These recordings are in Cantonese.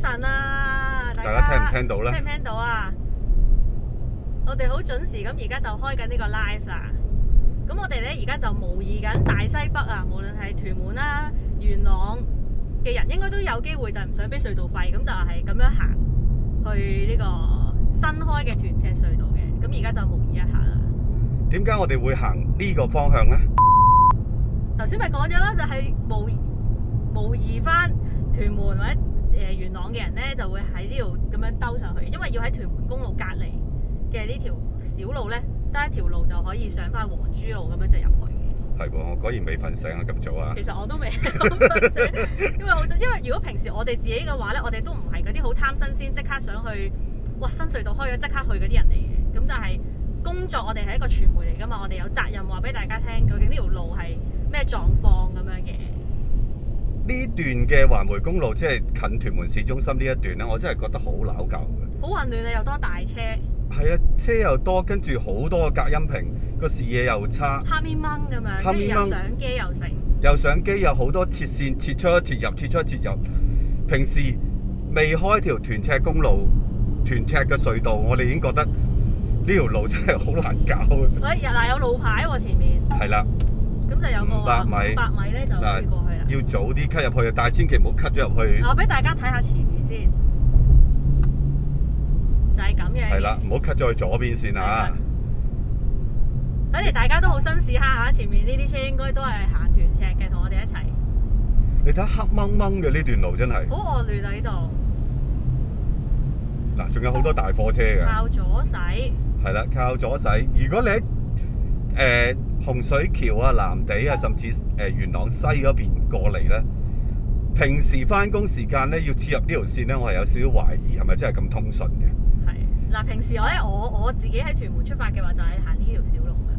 晨啊， 大家聽唔聽到咧？ 聽唔聽到啊？我哋好準時咁，而家就開緊呢個 live 啦。咁我哋咧而家就模擬緊大西北啊，無論係屯門啦、元朗嘅人，應該都有機會就係唔想俾隧道費，咁就係咁樣行去呢個新開嘅屯赤隧道嘅。咁而家就模擬一下啦。 點解我哋會行呢個方向咧？ 頭先咪講咗啦，就係模擬翻屯門或者元朗嘅人咧，就會喺呢度咁樣兜上去，因為要喺屯門公路隔離嘅呢條小路咧，得一條路就可以上翻黃珠路咁樣就入去嘅。 係喎，我果然未瞓醒啊，咁早啊！ 其實我都未瞓醒，因為如果平時我哋自己嘅話咧，我哋都唔係嗰啲好貪新鮮，即刻想去哇新隧道開咗即刻去嗰啲人嚟嘅。咁但係工作我哋係一個傳媒嚟㗎嘛，我哋有責任話俾大家聽，究竟呢條路係咩狀況咁樣嘅。 呢段嘅環迴公路即係近屯門市中心呢一段咧，我真係覺得好撈舊嘅。 好混亂啊，又多大車。 係啊，車又多，跟住好多個隔音屏，個視野又差。 黑面掹咁樣，跟住又上機又成。 又上機有好多切線，切出一切入，切出一切入。平時未開條屯赤公路、屯赤嘅隧道，我哋已經覺得呢條路真係好難搞嘅。 喂，嗱有路牌喎前面。 係啦。 咁就有個500米咧就可以過去啦。 要早啲 cut 入去，但係千祈唔好 cut 咗入去。 我俾大家睇下前面先，就係咁嘅。 係啦，唔好 cut 咗去左邊先啊！ 睇嚟大家都好紳士下，前面呢啲車應該都係行屯赤嘅，同我哋一齊。 你睇黑掹掹嘅呢段路真係。 好惡劣啊！呢度。 嗱，仲有好多大貨車嘅。 靠左駛。係啦，靠左駛。如果你喺洪水橋啊、藍地啊，甚至元朗西嗰邊過嚟咧，平時翻工時間咧要切入呢條線咧，我係有少少懷疑係咪真係咁通順嘅。 係嗱，平時我自己喺屯門出發嘅話，就係行呢條小路㗎。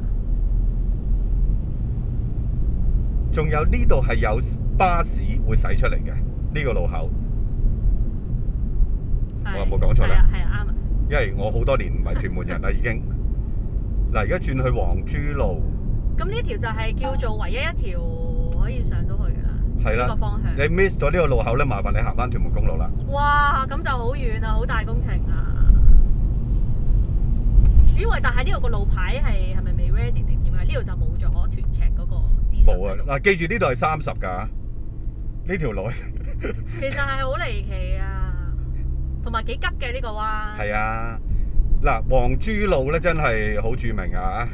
仲有呢度係有巴士會駛出嚟嘅呢個路口，我有冇講錯咧？ 係啊，啱啊。 因為我好多年唔係屯門人啦，已經。嗱，而家轉去黃珠路。 咁呢條就係叫做唯一一條可以上到去㗎啦。係啦，呢個方向。 你 miss 咗呢個路口咧，麻煩你行翻屯門公路啦。 哇，咁就好遠啊，好大工程啊！咦喂，但係呢度個路牌係咪未 ready 定點啊？呢度就冇咗屯赤嗰個資訊。 冇啊！嗱，記住呢度係30㗎，呢條路。 其實係好離奇啊，同埋幾急嘅呢個彎。 係啊，嗱，黃珠路咧真係好著名啊！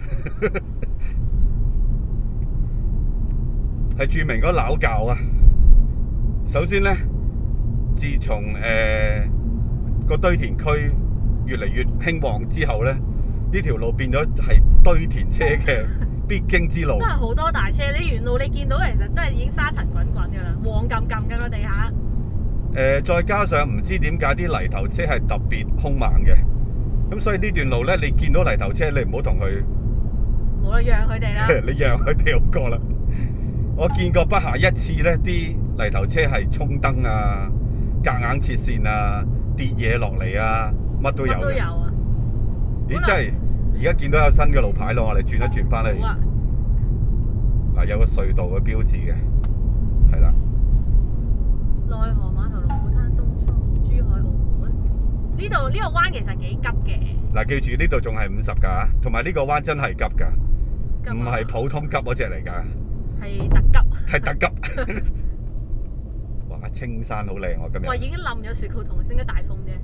係著名嗰撈教啊！首先咧，自從個堆填區越嚟越興旺之後咧，呢條路變咗係堆填車嘅必經之路。 真係好多大車，你沿路你見到其實真係已經沙塵滾滾㗎啦，黃冚冚㗎個地下。 再加上唔知點解啲泥頭車係特別兇猛嘅，咁所以呢段路咧，你見到泥頭車，你唔好同佢。 冇啦，讓佢哋啦。 你讓佢哋好過啦。我見過不下一次咧，啲泥頭車係衝燈啊、夾硬切線啊、跌嘢落嚟啊，乜都有。乜都有啊！咦，真係而家見到有新嘅路牌咯，我哋轉一轉翻嚟。 好啊！ 嗱，有個隧道嘅標誌嘅，係啦。 內河碼頭、龍鼓灘、東涌、珠海、澳門，呢個彎其實幾急嘅。 嗱，記住呢度仲係50㗎，同埋呢個彎真係急㗎，唔係普通急嗰隻嚟㗎。 係特急， 係特急。哇！青山好靚喎，今日。 哇！已經冧咗雪糕筒，升咗大風啫。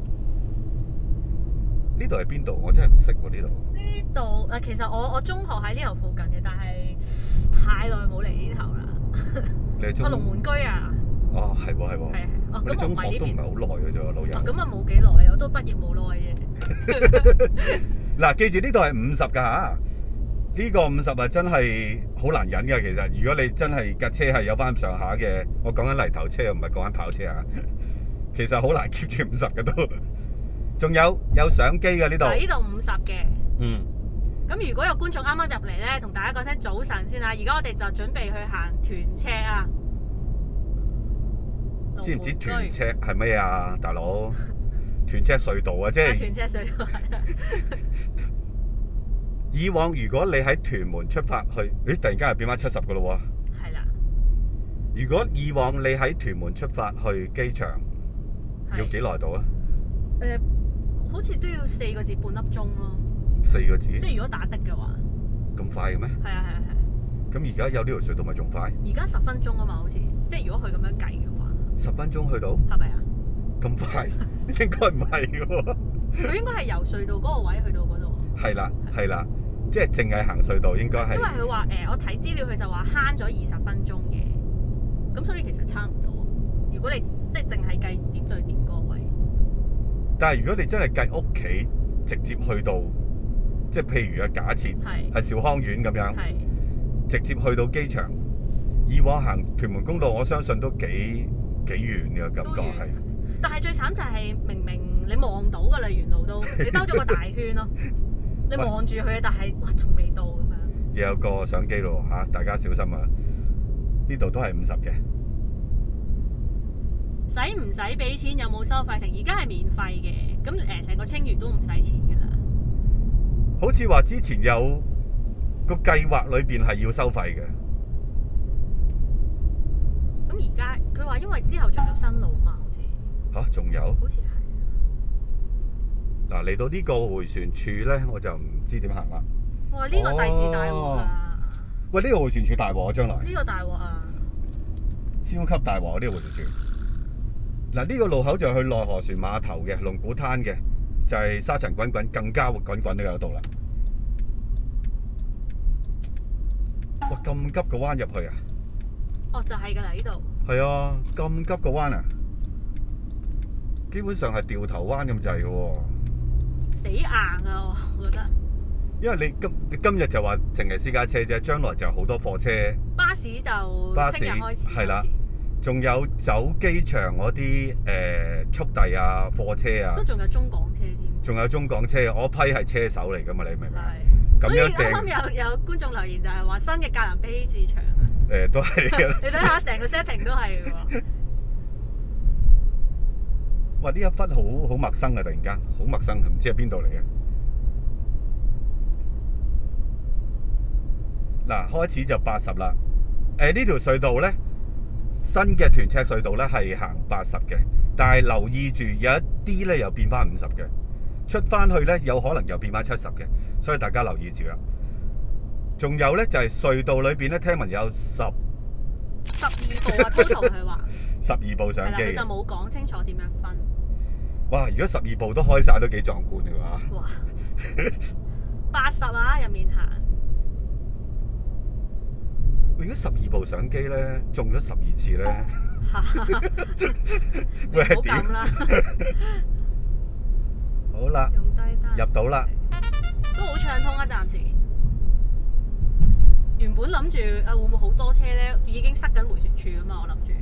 呢度係邊度？我真係唔識喎呢度。 呢度其實我中學喺呢頭附近嘅，但係太耐冇嚟呢頭啦。 你係中？ 龍門居啊！ 哦，係喎係喎。係哦，咁我唔係呢邊。 都唔係好耐嘅啫喎，老友。 咁啊冇幾耐，我都畢業冇耐嘅。 嗱，記住呢度係50㗎嚇。呢個50啊，真係好難忍㗎。其實，如果你真係架車係有翻咁上下嘅，我講緊泥頭車，唔係講緊跑車啊。其實好難 keep 住50嘅都。仲有相機嘅呢度。 呢度50嘅。 嗯。 咁如果有觀眾啱啱入嚟咧，同大家講聲早晨先啦。而家我哋就準備去行屯赤啊。 知唔知屯赤係咩啊，大佬？屯赤隧道啊，即係。 屯赤隧道係啊。 以往如果你喺屯門出發去，咦？突然間又變翻70嘅咯喎。 係啦。 如果以往你喺屯門出發去機場， 係要幾耐到啊？ 好似都要4個字半粒鐘咯。 4個字， 即係如果打的嘅話， 咁快嘅咩？ 係啊係啊係。 咁而家有呢條隧道咪仲快而家10分鐘啊嘛，好似即係如果佢咁樣計嘅話， ？10分鐘去到係咪啊？ 咁快？應該唔係嘅喎。 佢應該係由隧道嗰個位去到嗰度。 係啦係啦，即係淨係行隧道應該係。 因為佢話我睇資料佢就話慳咗20分鐘嘅，咁所以其實差唔多。如果你即係淨係計點對點嗰個位， 但係如果你真係計屋企直接去到，即係譬如假設係兆康苑咁樣，直接去到機場，以往行屯門公路，我相信都幾遠嘅感覺係。 但係最慘就係明明你望到㗎啦，沿路都你兜咗個大圈咯，你望住佢，但係哇仲未到咁樣。 又有個相機咯嚇，大家小心啊！呢度都係50嘅。 使唔使俾錢？有冇收費亭？而家係免費嘅，咁成個青嶼都唔使錢㗎啦。 好似話之前有個計劃裏邊係要收費嘅。 咁而家佢話因為之後仲有新路嘛，好似嚇仲有？ 好似係。 嗱嚟到呢個迴旋處咧，我就唔知點行啦。 哇！呢個第時大鑊啊！ 喂，呢個迴旋處大鑊啊！將來呢個大鑊啊！ 超級大鑊啊！呢個迴旋處。嗱，呢個路口就去內河船碼頭嘅龍鼓灘嘅，就係沙塵滾滾，更加滾滾都有度啦。哇！咁急個彎入去啊！ 哦，就係㗎啦，呢度。 係啊，咁急個彎啊！基本上係掉頭彎咁滯嘅喎。 死硬啊！我覺得。 因為你今日就話淨係私家車啫，將來就好多貨車。 巴士就聽日開始。 係啦。仲有走機場嗰啲速遞啊、貨車啊， 都仲有中港車添。 仲有中港車，我批係車手嚟㗎嘛，你明唔明？ 係。 咁樣啱啱有觀眾留言就係話新嘅格蘭披治場啊。 都係嘅。 你睇下成個 setting 都係喎。 哇！呢一忽好陌生啊，突然間好陌生，唔知係邊度嚟嘅。嗱，開始就80啦。呢條隧道咧。新嘅屯赤隧道咧係行80嘅，但係留意住有一啲咧又變翻50嘅，出翻去咧有可能又變翻70嘅，所以大家留意住啦。仲有咧就係隧道裏邊咧，聽聞有12 部啊，total 佢話 12部相機， 佢就冇講清楚點樣分。 哇！如果12部都開晒都幾壯觀嘅喎。 哇！80啊，入面行。 如果12部相機咧中咗12次咧， 會係點？好咁啦。 好啦， 用低單入到啦， 都好暢通啊！暫時原本諗住會唔會好多車咧？已經塞緊迴旋處啊嘛，我諗住。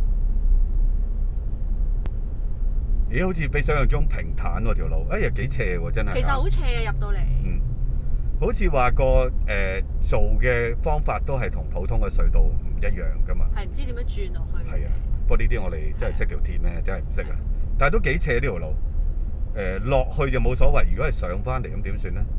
咦？好似比想象中平坦喎條路，又幾斜喎真係。 其實好斜啊，入到嚟。 好似話個做嘅方法都係同普通嘅隧道唔一樣噶嘛。 係唔知點樣轉落去。 係啊，不過呢啲我哋真係識條鐵咩？真係唔識啊！但係都幾斜呢條路。落去就冇所謂，如果係上翻嚟咁點算呢？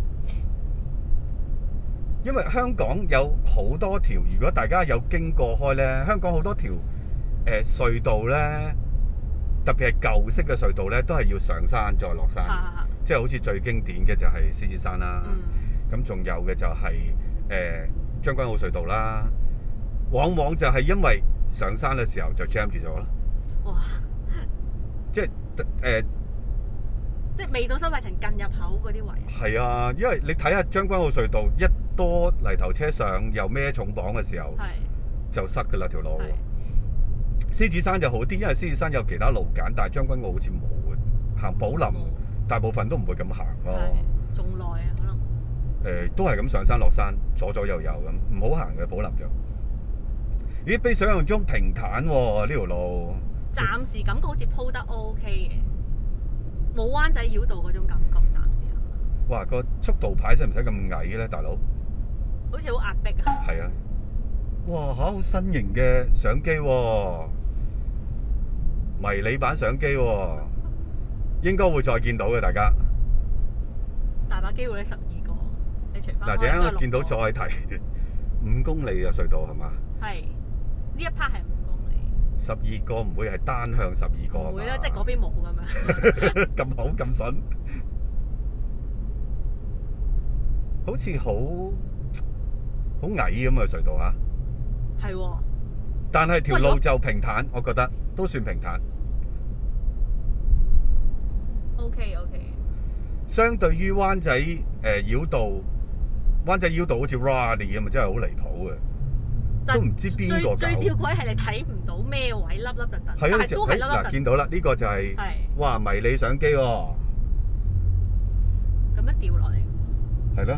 因為香港有好多條，如果大家有經過開呢，香港好多條隧道呢，特別係舊式嘅隧道呢，都係要上山再落山。即係好似最經典嘅就係獅子山啦。咁仲有嘅就係將軍澳隧道啦，往往就係因為上山嘅時候就 jam 住咗咯。 哇！ 即係即係未到收費亭近入口嗰啲位。 係啊，因為你睇下將軍澳隧道一多泥頭車上又孭重磅嘅時候，就塞㗎啦條路。獅子山就好啲，因為獅子山有其他路揀，但係將軍澳好似冇嘅，行寶林大部分都唔會咁行咯。 仲耐啊，可能。 都係咁上山落山，左左右右咁，唔好行嘅寶林就。咦，比想象中平坦喎呢條路。 暫時感覺好似鋪得 OK 嘅，冇灣仔繞道嗰種感覺，暫時係嘛？ 哇，個速度牌使唔使咁矮咧，大佬？ 好似好壓迫啊！ 係啊！哇嚇，好新型嘅相機喎，迷你版相機喎，應該會再見到嘅大家。 大把機會咧，12個，你除翻。 嗱，陣間我見到再提5公里嘅隧道係嘛？ 係，呢一 part 係5公里。 12個唔會係單向12個唔會啦，即係嗰邊冇咁樣。 咁好咁筍，好似好矮咁嘅隧道啊！ 係喎， 但係條路就平坦，我覺得都算平坦。 OK， 相對於灣仔繞道，灣仔繞道好似 Rally 咁啊，真係好離譜嘅，都唔知邊個搞。 最吊詭係你睇唔到咩位凹凹凸凸，但係啊， 係都係凹凹嗱凸。 見到啦，呢個就係哇迷你相機喎， 咁樣掉落嚟喎。 係咯。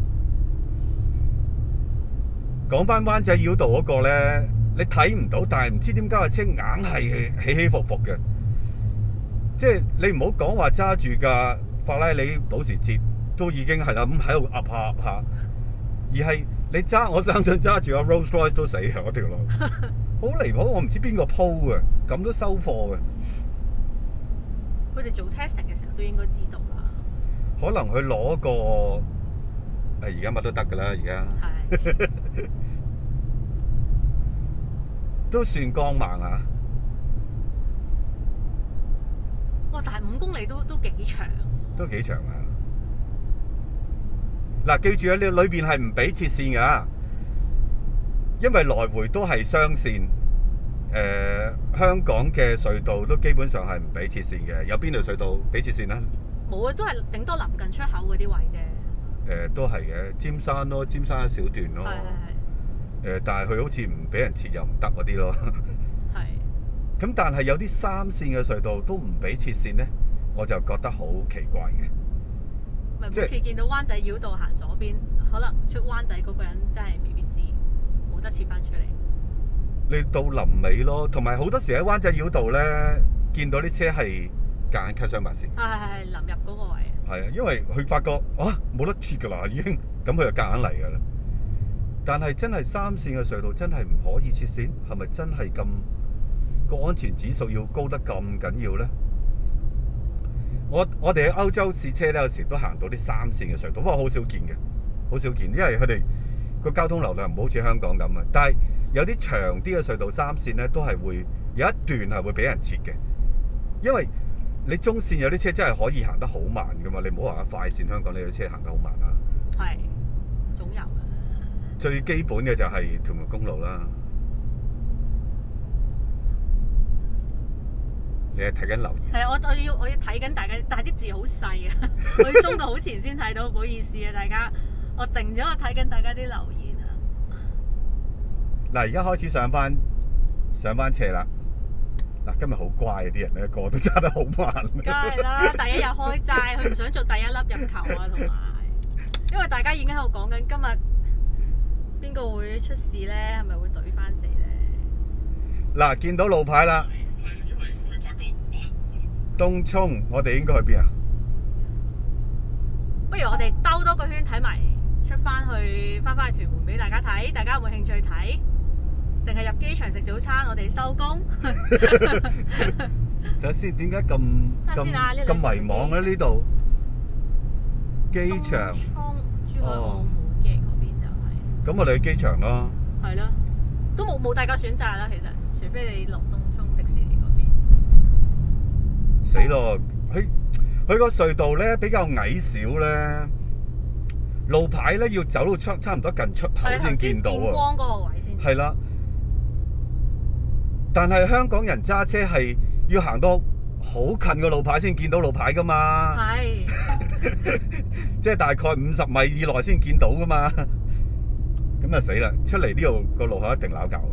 講翻灣仔繞道嗰個咧，你睇唔到，但係唔知點解架車硬係起起伏伏嘅。即係你唔好講話揸住架法拉利保時捷都已經係啦，咁喺度噏下噏下，而係你揸，我相信揸住個 Rolls Royce 都死嘅嗰條路，好離譜！我唔知邊個鋪嘅，咁都收貨嘅。 佢哋做 testing 嘅時候都應該知道啦。 可能佢攞個而家乜都得㗎啦，而家係都算光猛啊！ 哇！但係5公里都幾長。 都幾長啊！嗱，記住啊，你裏邊係唔俾切線㗎，因為來回都係雙線。香港嘅隧道都基本上係唔俾切線嘅，有邊條隧道俾切線啊？ 冇啊，都係頂多臨近出口嗰啲位啫。 都係嘅，尖山咯，尖山一小段咯。 係。 但係佢好似唔俾人切又唔得嗰啲咯。 係。 咁但係有啲3線嘅隧道都唔俾切線咧，我就覺得好奇怪嘅。 咪每次見到灣仔繞道行左邊，可能出灣仔嗰個人真係未必知，冇得切翻出嚟。 你到臨尾咯，同埋好多時喺灣仔繞道咧，見到啲車係夾硬 cut 雙白線。 係臨入嗰個位。 係啊，因為佢發覺冇得切㗎啦，已經咁佢就夾硬嚟㗎啦。但係真係3線嘅隧道真係唔可以切線，係咪真係咁個安全指數要高得咁緊要咧？我哋喺歐洲試車咧，有時都行到啲3線嘅隧道，不過好少見嘅，好少見，因為佢哋個交通流量唔好似香港咁啊。但係有啲長啲嘅隧道3線咧，都係會有一段係會俾人切嘅，因為你中線有啲車真係可以行得好慢噶嘛，你唔好話快線香港呢啲車行得好慢啦。 係，總有嘅。 最基本嘅就係屯門公路啦。你係睇緊留言？ 係啊，我要睇緊大家，但係啲字好細啊，我要中到好前先睇到，唔好意思啊，大家，我靜咗，我睇緊大家啲留言啊。 嗱，而家開始上翻斜啦。嗱，今日好乖啊，啲人咧個個都揸得好慢。 梗係啦，第一日開齋，佢唔想做第一粒入球啊，同埋，因為大家已經喺度講緊今日邊個會出事咧，係咪會懟翻死咧？ 嗱，見到路牌啦。東涌，我哋應該去邊啊？ 不如我哋兜多個圈睇埋，出翻去屯門俾大家睇，大家有冇興趣睇？定係入機場食早餐？我哋收工。 睇下先，點解咁迷茫咧？呢度機場， 珠海、澳門嘅嗰邊就係。 咁我哋去機場咯。 係咯，都冇大家選擇啦，其實，除非你落東涌迪士尼嗰邊。 死咯！佢個隧道咧比較矮小咧，路牌咧要走到差唔多近出口先見到啊！ 見光嗰個位先。係啦，但係香港人揸車係要行到好近個路牌先見到路牌噶嘛。係。即係大概50米以內先見到噶嘛。咁啊死啦！出嚟呢度個路口一定鬧交。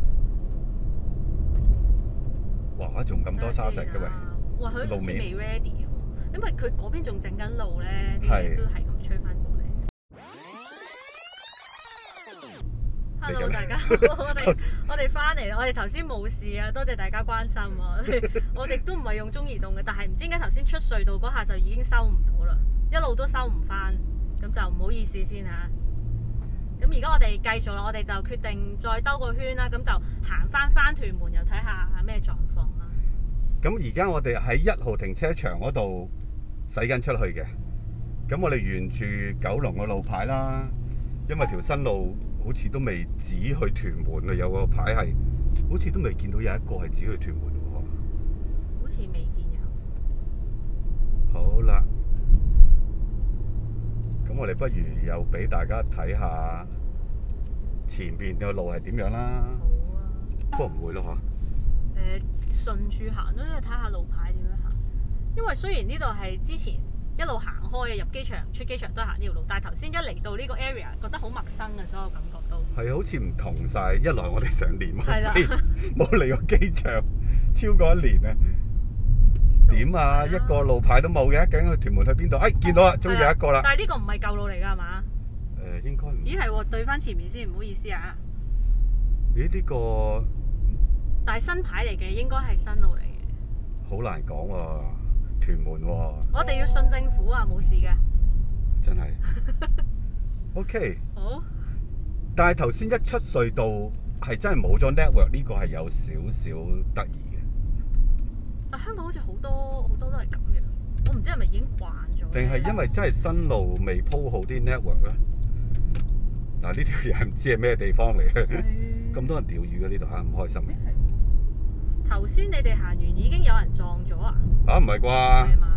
哇！仲咁多沙石嘅喂。 哇！佢好似未 ready 喎，因為佢嗰邊仲整緊路咧，啲嘢都係咁吹翻過嚟。Hello 大家，我哋翻嚟啦！我哋頭先冇事啊，多謝大家關心啊！我哋都唔係用中移動嘅，但係唔知點解頭先出隧道嗰下就已經收唔到啦，一路都收唔翻，咁就唔好意思先嚇。咁而家我哋繼續啦，我哋就決定再兜個圈啦，咁就行翻屯門，又睇下咩狀況。 咁而家我哋喺1號停車場嗰度駛緊出去嘅，咁我哋沿住九龍嘅路牌啦，因為條新路好似都未指去屯門啊，有個牌係好似都未見到有一個係指去屯門喎。 好似未見有。 好啦，咁我哋不如又俾大家睇下前邊嘅路係點樣啦。 好啊。 不過唔會咯順住行咯，因為睇下路牌點樣行。因為雖然呢度係之前一路行開嘅，入機場、出機場都係行呢條路，但係頭先一嚟到呢個 area，覺得好陌生嘅，所有感覺都係好似唔同晒。一來我哋成年係啦冇嚟過機場超過1年啊。點啊？一個路牌都冇嘅，究竟去屯門去邊度？哎，見到啦，終於有一個啦。 但係呢個唔係舊路嚟㗎係嘛？ 應該唔。 咦係喎，對翻前面先，唔好意思啊。 咦？呢個但係新牌嚟嘅，應該係新路嚟嘅。 好難講喎，屯門喎。 我哋要信政府啊，冇事嘅。 真係。OK。 好。 但係頭先一出隧道係真係冇咗 network， 呢個係有少少得意嘅。 但香港好似好多都係咁樣，我唔知係咪已經慣咗。 定係因為真係新路未鋪好啲 network 咧？嗱，呢條嘢唔知係咩地方嚟嘅，咁多人釣魚嘅呢度嚇，唔開心嘅。 頭先你哋行完已經有人撞咗啊？ 嚇唔係啩？ 係嘛？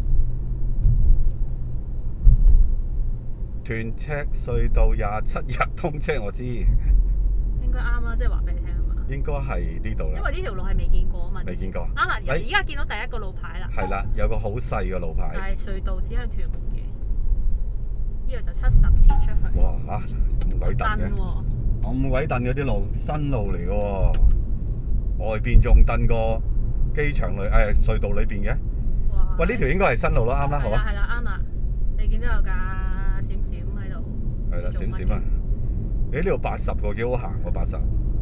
屯赤隧道27日通車，我知。 應該啱啦，即係話俾你聽啊嘛。 應該係呢度啦。 因為呢條路係未見過啊嘛。 未見過。 啱啦，而家見到第一個路牌啦。 係啦，有個好細嘅路牌。 就係隧道指向屯門嘅。呢度就70次出去。 哇嚇！咁鬼燉嘅。咁鬼燉嗰啲路，新路嚟嘅喎。外邊仲燉過機場裏隧道裏邊嘅。 哇！ 喂，呢條應該係新路咯，啱啦，好啊。 係啦，啱啦。你見到有架閃閃喺度。 係啦，閃閃啊！呢度80個幾好行喎，80。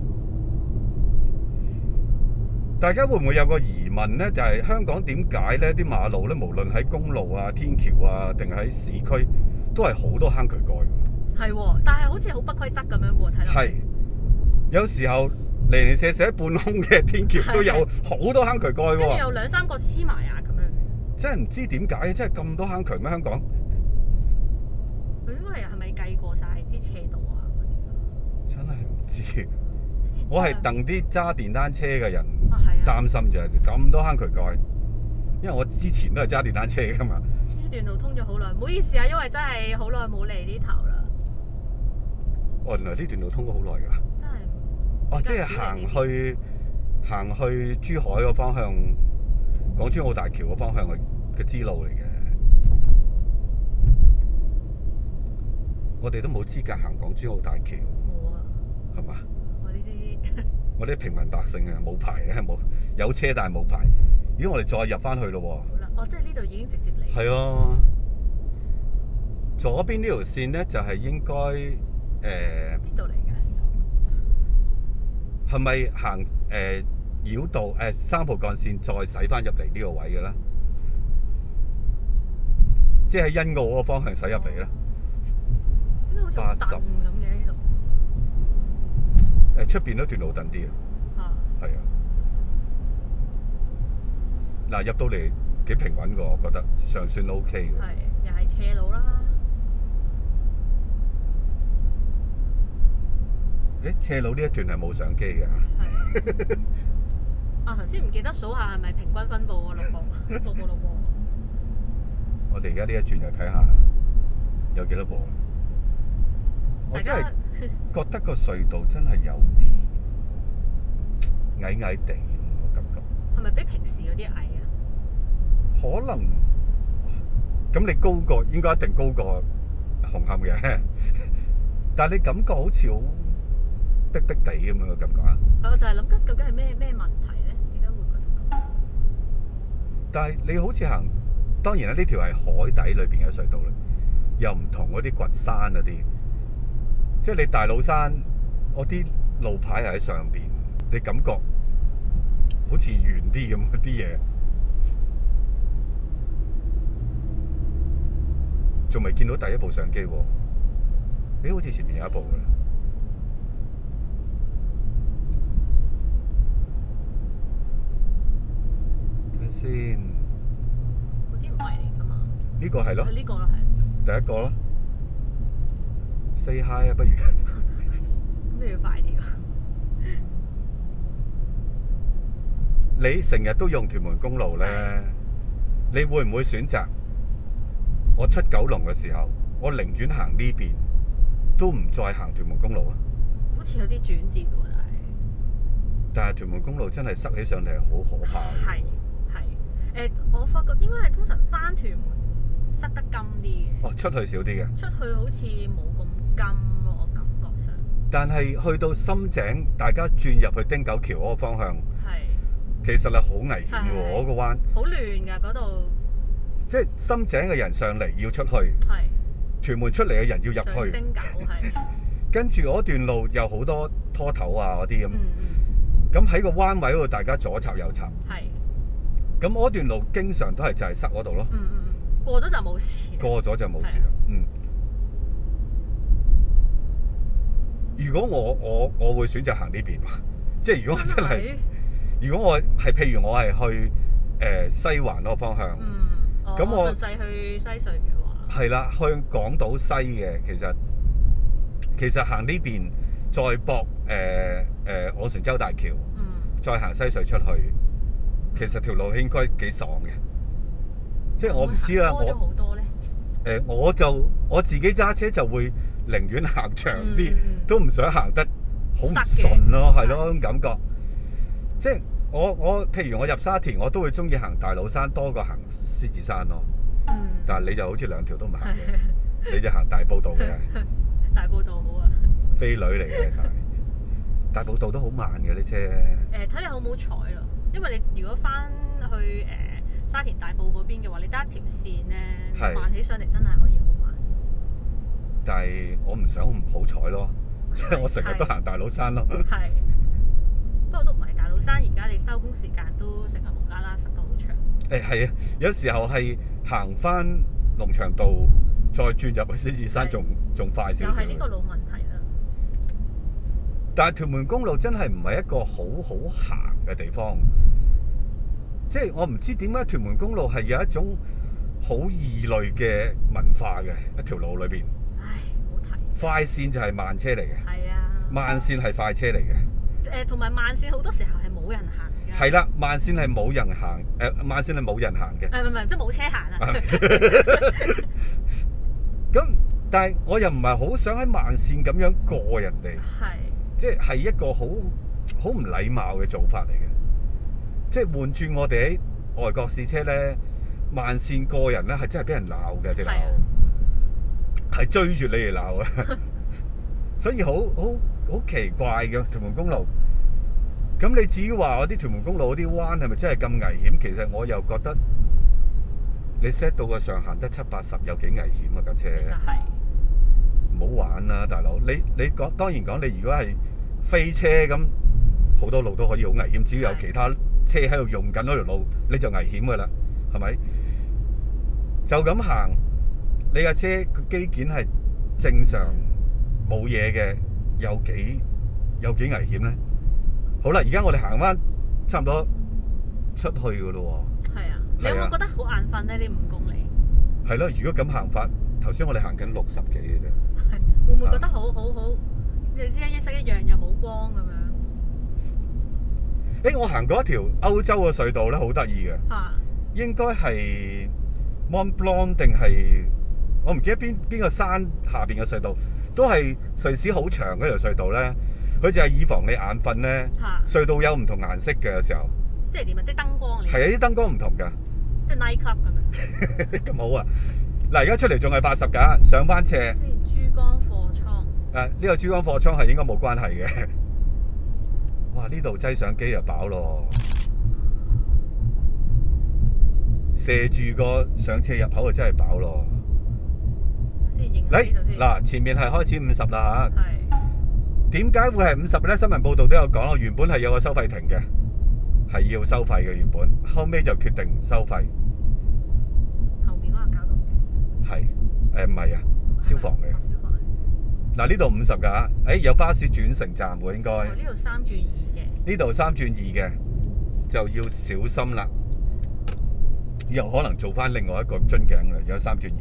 大家會唔會有個疑問咧？就係香港點解咧啲馬路咧，無論喺公路啊、天橋啊，定喺市區，都係好多坑渠蓋㗎？ 係喎，但係好似好不規則咁樣嘅喎，睇落。 係。有時候零零舍舍半空嘅天橋都有好多坑渠蓋喎。跟住有2-3個黐埋啊咁樣嘅。 真係唔知點解，真係咁多坑渠咩？香港？ 佢應該係咪計過晒啲斜道啊嗰啲？ 真係唔知。我係戥啲揸電單車嘅人擔心就係咁多坑渠蓋，因為我之前都係揸電單車㗎嘛。 呢段路通咗好耐，唔好意思啊，因為真係好耐冇嚟呢頭啦。 哦，原來呢段路通咗好耐㗎。 真係。 哦，即係行去珠海個方向，港珠澳大橋個方向嘅支路嚟嘅。我哋都冇資格行港珠澳大橋。 冇啊。係嘛？ 我啲平民百姓啊，冇牌嘅，冇有車但係冇牌。如果我哋再入翻去咯喎。 好啦，哦，即係呢度已經直接嚟。 係啊，左邊呢條線咧就係應該邊度嚟嘅？ 係咪行繞道3號幹線再駛翻入嚟呢個位嘅咧？即係喺欣澳嗰個方向駛入嚟咧？ 點解好似好燉咁嘅呢度？ 出邊都段路燉啲啊，係啊。嗱，入到嚟幾平穩㗎，我覺得尚算 OK 嘅。 係，又係斜路啦。 斜路呢一段係冇相機嘅。 係。啊，頭先唔記得數下係咪平均分佈喎，6個。 我哋而家呢一轉又睇下有幾多個。我真係覺得個隧道真係有啲矮矮地咁個感覺。 係咪比平時嗰啲矮啊？ 可能。咁你高過應該一定高過紅磡嘅，但係你感覺好似好逼逼地咁樣嘅感覺啊！ 我就係諗緊究竟係咩問題咧？點解會覺得咁？ 但係你好似行，當然啦，呢條係海底裏邊嘅隧道啦，又唔同嗰啲掘山嗰啲。即係你大老山，我啲路牌係喺上邊，你感覺好似遠啲咁啲嘢，仲未見到第一部相機喎。好似前面有一部㗎啦。睇下先。 嗰啲唔係嚟㗎嘛？ 呢個係咯。 呢個咯係。 第一個咯。Say hi 啊，不如。 咁你要快啲喎。 你成日都用屯門公路呢，你會唔會選擇我出九龍嘅時候，我寧願行呢邊，都唔再行屯門公路啊？ 好似有啲轉折喎， 但係屯門公路真係塞起上嚟係好可怕嘅。 係我發覺應該係通常翻屯門塞得金啲嘅。 哦，出去少啲嘅。 出去好似冇咁金咯，我感覺上。 但係去到深井，大家轉入去汀九橋嗰個方向，其實係好危險喎，嗰個彎。好亂㗎嗰度。 即係深井嘅人上嚟要出去，屯門出嚟嘅人要入去。 汀九係。 跟住嗰段路有好多拖頭啊嗰啲咁。咁喺個彎位嗰度，大家左插右插。咁嗰段路經常都係就係塞嗰度咯。 過咗就冇事。過咗就冇事啦。如果我會選擇行呢邊喎，即係如果我真係，如果我係譬如我係去西環嗰個方向，咁我順勢去西隧嘅話，係啦，去港島西嘅，其實行呢邊再駁昂船洲大橋，再行西隧出去，其實條路應該幾爽嘅。即係我唔知啦，多咗好多咧。我自己揸車就會寧願行長啲，都唔想行得好唔順咯，係咯，嗰種感覺。即係我譬如我入沙田，我都會中意行大老山多過行獅子山咯。但係你就好似兩條都唔行嘅，你就行大埔道嘅。 大埔道好啊。 飛女嚟嘅，大埔道都好慢嘅啲車。 睇下好唔好彩咯，因為你如果翻去沙田大埔嗰邊嘅話，你得一條線咧，慢起上嚟真係可以好慢。 但係我唔想唔好彩咯，即係我成日都行大老山咯。 係，不過都唔係大老山，而家你收工時間都成日無啦啦塞到好長。 係啊，有時候係行翻龍翔道，再轉入去獅子山，仲快少少。 又係呢個老問題啦。 但係屯門公路真係唔係一個好好行嘅地方。即係我唔知點解屯門公路係有一種好異類嘅文化嘅一條路裏邊。 唉，唔好提。快線就係慢車嚟嘅。 係啊。慢線係快車嚟嘅。 同埋慢線好多時候係冇人行嘅。 係啦，慢線係冇人行，慢線係冇人行嘅。 唔係，即係冇車行啊。 咁，但係我又唔係好想喺慢線咁樣過人哋。即係一個好唔禮貌嘅做法嚟嘅。即係換轉我哋喺外國試車咧，慢線過人咧係真係俾人鬧嘅，直頭係追住你嚟鬧啊！所以好奇怪嘅屯門公路。咁你至於話我啲屯門公路嗰啲彎係咪真係咁危險？其實我又覺得你 set 到個上限得70-80，有幾危險啊架車！ 其實係唔好玩啦，大佬！你講當然講，你如果係飛車咁，好多路都可以好危險，只要有其他車喺度用緊嗰條路，你就危險噶啦，係咪？就咁行，你架車個機件係正常冇嘢嘅，有幾危險咧？好啦，而家我哋行翻差唔多出去噶咯喎。係啊，你有冇覺得好眼瞓咧？呢5公里。係咯，如果咁行法，頭先我哋行緊60幾嘅啫。係，會唔會覺得好？你知一色一樣又冇光咁樣。我行過一條歐洲嘅隧道咧，好得意嘅。應該係 Mont Blanc 定係我唔記得邊個山下邊嘅隧道，都係瑞士好長嗰條隧道咧。佢就係以防你眼瞓咧。隧道有唔同顏色嘅有時候。即係點啊？啲燈光嚟。係啊，啲燈光唔同㗎。即係 night club 咁樣。咁好啊！嗱，而家出嚟仲係80㗎，上翻斜。珠江貨倉。呢個珠江貨倉係應該冇關係嘅。哇！呢度擠相機就飽咯，射住個上斜入口就真係飽咯。嗱，前面係開始50啦嚇。點解會係50咧？新聞報道都有講，原本係有個收費亭嘅，係要收費嘅原本，後尾就決定唔收費。後面嗰個交通警係唔係啊？消防嘅。消防。嗱，呢度50㗎，有巴士轉乘站喎應該。呢度3轉2嘅。呢度3轉2嘅，就要小心啦。以後可能做翻另外一個樽頸啦，而家3轉2。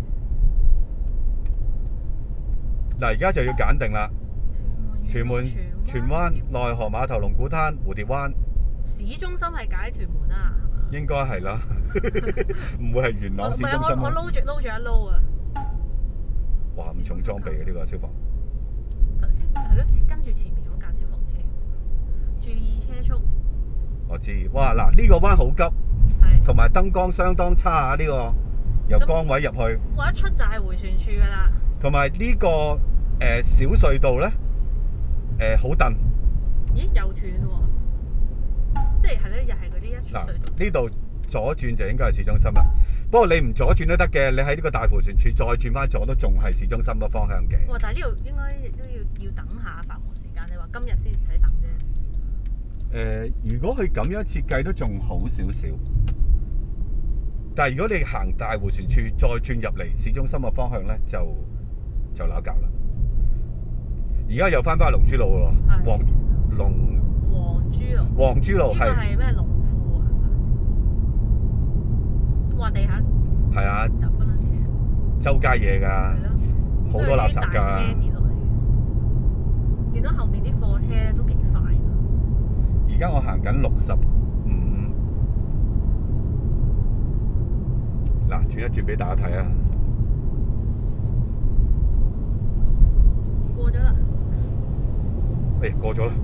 嗱，而家就要揀定啦。屯門、荃灣、內河碼頭、龍鼓灘、蝴蝶灣， 市中心係解屯門啦，係嘛？ 應該係啦，唔會係元朗市中心我啊！ 撈住一撈啊！ 哇，咁重裝備嘅呢個消防。 頭先係咯，跟住前面嗰架消防車，注意車速。 我知，哇嗱，呢個彎好急， 係。 同埋燈光相當差啊！呢個由崗位入去， 我一出就係迴旋處㗎啦。 同埋呢個小隧道咧，好蹬。 咦？又斷喎！即係咧，又係嗰啲一出隧道。 呢度左轉就應該係市中心啦。不過你唔左轉都得嘅，你喺呢個大迴旋處再轉翻左都仲係市中心個方向嘅。 哇！但係呢度應該都要等下繁忙時間。你話今日先唔使等啫。 如果佢咁樣設計都仲好少少，但係如果你行大迴旋處再轉入嚟市中心嘅方向咧，就扭教啦。而家又翻去龍珠路咯，黃珠路係。呢個係咩龍富啊？哇！地下係啊， 雜不撚嘢， 周街嘢㗎，好多垃圾㗎。 大車跌落嚟，見到後面啲貨車都幾快㗎。 而家我行緊65，嗱，轉一轉俾大家睇啊！ 過咗啦。 過咗啦。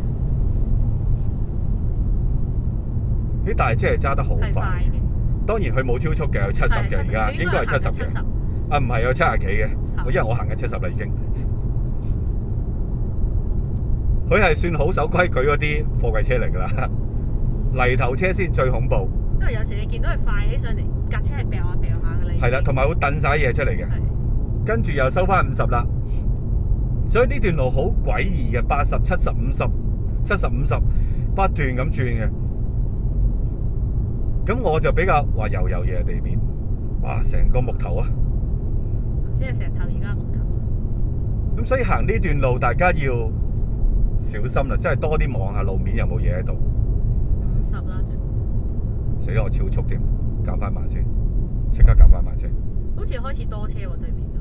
啲大車係揸得好快，當然佢冇超速嘅，有70嘅，而家應該係70嘅。啊，唔係有70幾嘅，因為我行緊70啦已經。佢係算好守規矩嗰啲貨櫃車嚟㗎啦，泥頭車先最恐怖。 因為有時你見到佢快起上嚟，架車係掉下掉下㗎啦。 係啦，同埋會掟晒嘢出嚟嘅，跟住又收翻50啦。所以呢段路好詭異嘅，80、70、50、70、50不斷咁轉嘅。咁我就比較話油嘢地面，哇！成個木頭啊！ 頭先係石頭，而家係木頭。 咁所以行呢段路，大家要小心啦，真係多啲望下路面有冇嘢喺度。 50啦， 死啦！我超速添，減翻慢先，即刻減翻慢先。 好似開始多車喎，對面都。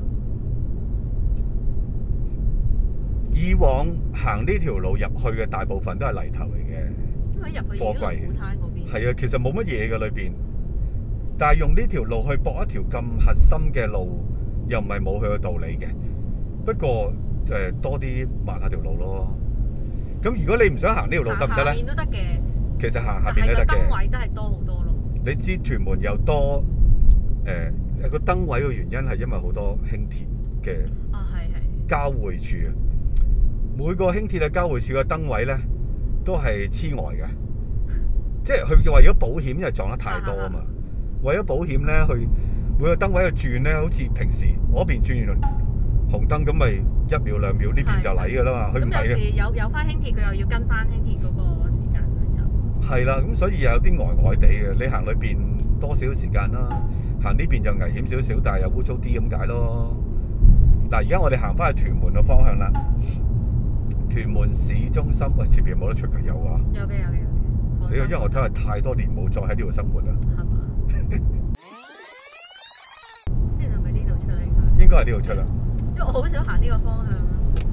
以往行呢條路入去嘅大部分都係泥頭嚟嘅。 因為入去已經係古灘嗰邊。 係啊，其實冇乜嘢嘅裏邊，但係用呢條路去駁一條咁核心嘅路，又唔係冇佢嘅道理嘅。不過多啲抹下條路咯。咁如果你唔想行呢條路得唔得咧？ 下邊都得嘅。 其實行下邊都得嘅。 但係個燈位真係多好多咯。 你知屯門又多個燈位嘅原因係因為好多輕鐵嘅交匯處啊。每個輕鐵嘅交匯處嘅燈位咧都係黐呆嘅。即係佢為咗保險，因為撞得太多啊嘛。為咗保險咧，佢每個燈位去轉咧，好似平時我嗰邊轉完紅燈咁，咪1秒2秒呢邊就嚟㗎啦嘛。佢唔係嘅。咁有時有翻輕鐵，佢又要跟翻輕鐵嗰個時間去走。係啦，咁所以又有啲呆地嘅。你行裏邊多少時間啦？行呢邊就危險少少，但係又污糟啲咁解咯。嗱，而家我哋行翻去屯門嘅方向啦。屯門市中心，喂，前邊冇得出㗎，有啊？ 有嘅。 死啦！因為我真係太多年冇再喺呢度生活啦。 係嘛？先係咪呢度出嚟？ 應該係呢度出啦。 因為我好少行呢個方向。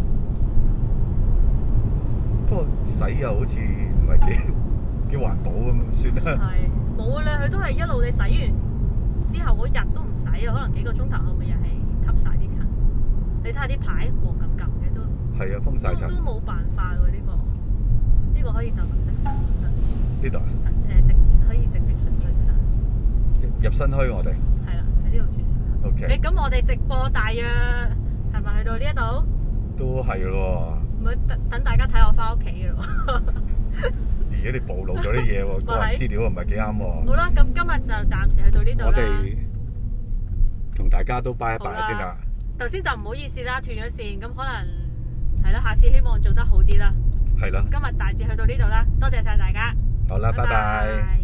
不過洗又好似唔係幾環保咁，算啦。 係冇啦，佢都係一路你洗完之後嗰日都唔洗啊，可能幾個鐘頭後尾又係吸晒啲塵。你睇下啲牌黃咁嘅都。係啊，封晒塵。 都冇辦法喎，呢個可以就咁直上得。 呢度啊？ 可以直接上去都得。 入新墟我哋。 係啦，喺呢度轉上去。 OK。 咁我哋直播大約係咪去到呢一度？ 都係咯。 唔係等大家睇我翻屋企嘅咯。 而家你暴露咗啲嘢喎，個人資料唔係幾啱喎。 好啦，咁今日就暫時去到呢度啦。 我哋同大家都拜一拜先啦。 頭先就唔好意思啦，斷咗線，咁可能係啦，下次希望做得好啲啦。 係啦。 今日大致去到呢度啦，多謝晒大家。 好啦，拜拜。